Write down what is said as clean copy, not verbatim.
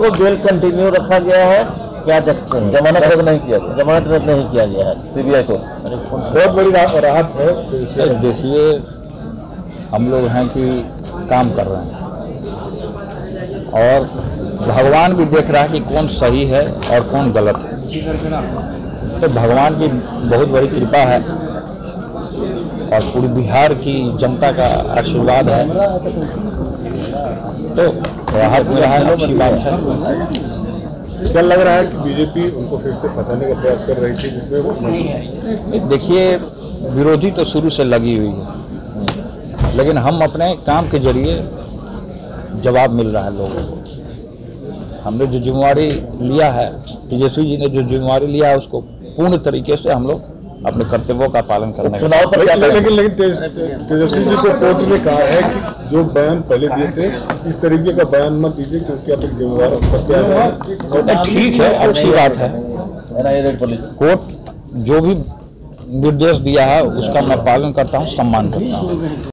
को bell continue रखा गया है, क्या देखते हैं? जमानत रद्द नहीं किया गया, जमानत रद्द नहीं किया गया है सीबीआई को। बहुत बड़ी राहत है। देखिए, हम लोग हैं कि काम कर रहे हैं और भगवान भी देख रहा है कि कौन सही है और कौन गलत है। तो भगवान की बहुत बड़ी कृपा है और पूरी बिहार की जनता का आशीर्वाद है, तो राहत मिला है, अच्छी बात है। क्या लग रहा है कि बीजेपी उनको फिर से फंसाने का प्रयास कर रही थी, जिसमें वो देखिए, विरोधी तो शुरू से लगी हुई है, लेकिन हम अपने काम के जरिए जवाब मिल रहा है लोगों को। हमने जो जिम्मेवारी लिया है, तेजस्वी जी ने जो जिम्मेवारी लिया है, उसको पूर्ण तरीके से हम लोग अपने कर्तव्यों का पालन करने का। चुनाव पर क्या लेकिन तेजस्वी जी को कोर्ट ने कहा है कि जो बयान पहले दिए थे, इस तरीके का बयान मत दीजिए, क्योंकि आप एक जिम्मेवार सत्या। ठीक है, अच्छी बात है। कोर्ट जो भी निर्देश दिया है उसका मैं पालन करता हूँ, सम्मान करता हूँ।